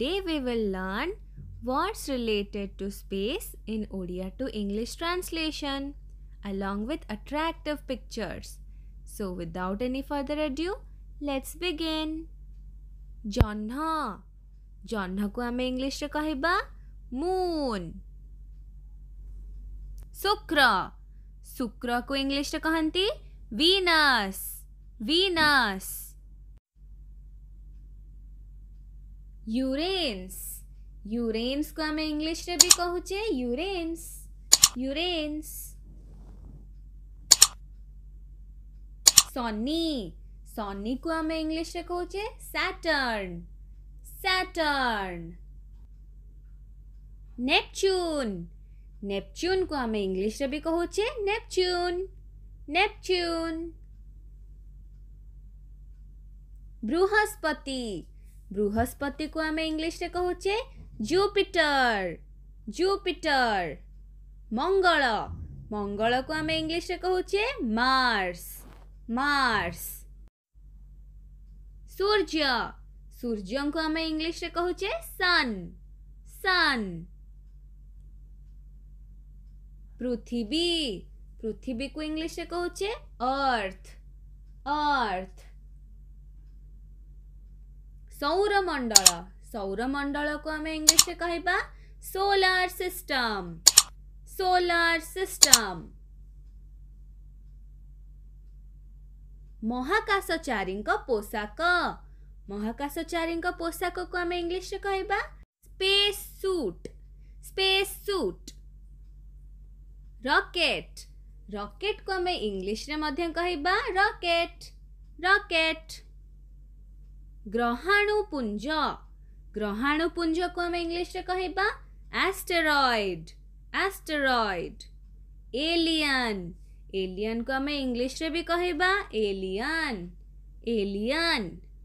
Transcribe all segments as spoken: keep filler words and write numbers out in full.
Today we will learn words related to space in Odia to English translation along with attractive pictures. So without any further ado, let's begin. जह्न जह्न को आमे English रे कहिबा moon. शुक्र शुक्र को English रे कहंती Venus Venus. यूरेन्स यूरेन्स को आमे English रे भी कहूचे यूरेन्स यूरेन्स. सनी सनी को आमे इंग्लिश रे कहूचे सैटर्न सैटर्न. नेपच्यून नेपच्यून को आमे इंग्लिश रे भी कहूचे नेपच्यून नेपच्यून. बृहस्पति बृहस्पति को आमे इंग्लिश रे कहूचे जुपिटर जुपिटर. मंगल मंगल को आमे इंग्लिश रे कहूचे मार्स मार्स. सूर्य सूर्य को आमे इंग्लिश रे कहूचे सन सन. पृथ्वी पृथ्वी को इंग्लिश रे कहूचे अर्थ अर्थ. सौरमंडल सौरमंडल को आमे इंग्लिश रे कहबा सोलार सिस्टम सोलार सिस्टम. महाकाशचारी पोशाक महाकाशचारी पोशाक को आमे इंग्लिश रे कहबा space suit space suit. Rocket rocket को आमे इंग्लिश रे मध्य कहबा रॉकेट रॉकेट. ग्रहाणुपुंज ग्रहाणुपुंज को आमे इंग्लिश रे कहबा एस्टेरॉइड एस्टेरॉइड. एलियन एलियन को आमे इंग्लिश रे भी कहबा एलियन एलियन.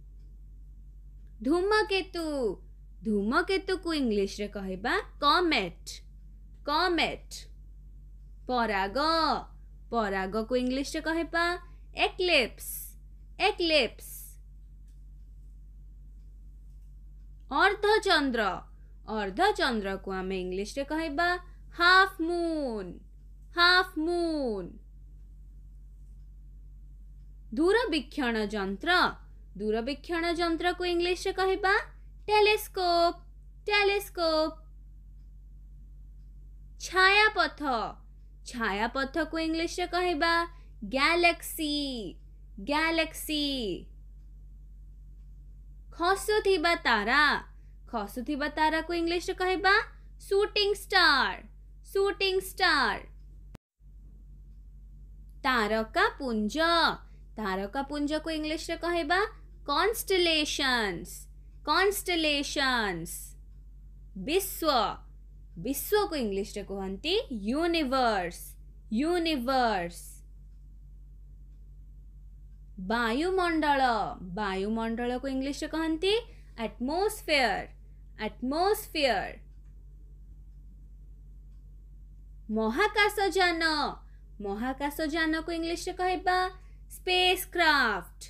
धूमकेतु धूमकेतु को इंग्लिश रे कहबा कॉमेट कॉमेट. पराग पराग को इंग्लिश रे कहबा एक्लिप्स एक्लिप्स. अर्धचंद्र अर्धचंद्र को आमे इंग्लिश रे कहबा हाफ मून हाफ मून. दूरवीक्षण यंत्र दूरवीक्षण यंत्र को इंग्लिश रे कहबा टेलीस्कोप टेलीस्कोप. छायापथ छायापथ को इंग्लिश रे कहबा गैलेक्सी गैलेक्सी. खसुथिबा तारा खसुथिबा तारा को इंग्लिश रे कहबा शूटिंग स्टार शूटिंग स्टार. तारका पुंज तारका पुंज को इंग्लिश रे कहबा कॉन्स्टेलेशंस कॉन्स्टेलेशंस. विश्व विश्व को इंग्लिश रे कहंती यूनिवर्स यूनिवर्स. वायुमंडल वायुमंडल को इंग्लिश रे कहंती एटमॉस्फेयर एटमॉस्फेयर. महाकाशयान महाकाशयान को इंग्लिश रे कहबा स्पेसक्राफ्ट.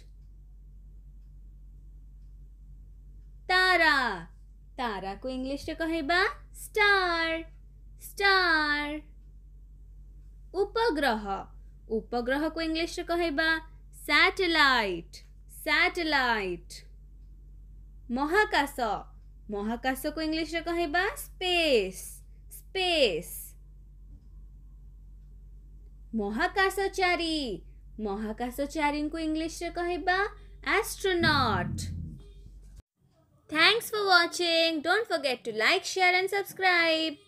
तारा तारा को इंग्लिश रे कहबा स्टार स्टार. उपग्रह उपग्रह को इंग्लिश रे कहबा सैटेलाइट सैटेलाइट. महाकाश महाकाश को इंग्लिश रे कहबा स्पेस स्पेस. महाकाशचारी महाकाशचारी को इंग्लिश रे कहबा astronaut. Thanks for watching. Don't forget to like, share and subscribe.